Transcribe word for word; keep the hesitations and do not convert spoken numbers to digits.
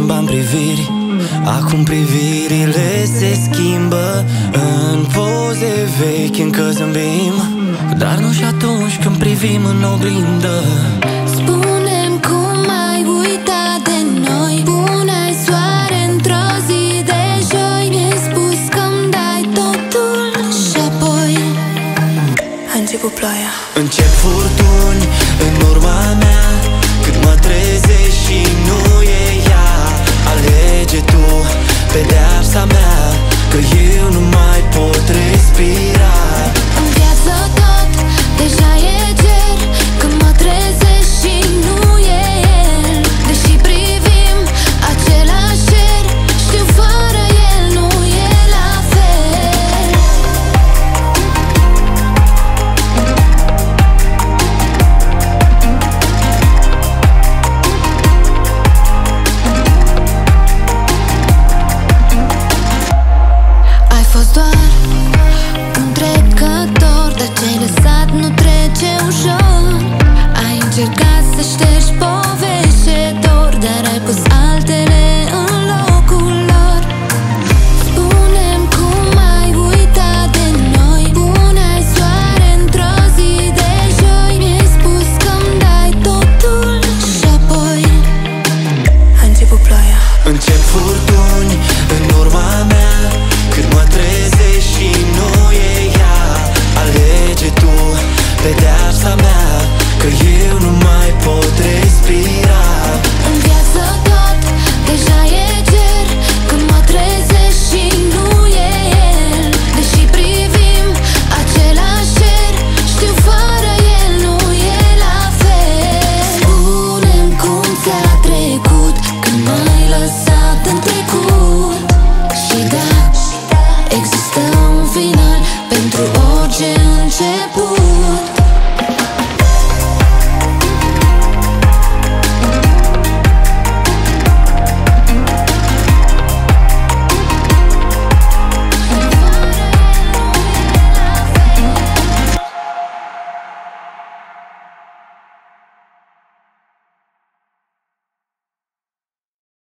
schimbam priviri. Acum privirile se schimbă. În poze vechi încă zâmbim, dar nu și atunci când privim în oglindă. Spune-mi cum ai uitat de noi. Pune-ai soare într-o zi de joi. Mi-ai spus că-mi dai totul și apoi a început ploaia. Încep furtuni în urma mea, cât mă trezesc și nu e ea. Alege tu pedeapsa mea, că eu nu mai pot respira. În viață tot deja e ger, când mă trezesc și nu e el. Deși privim același cer, știu fără el nu e la fel. Ai fost doar un trecător, dar ce-ai lăsat nu trece ușor. Ai încercat să ștergi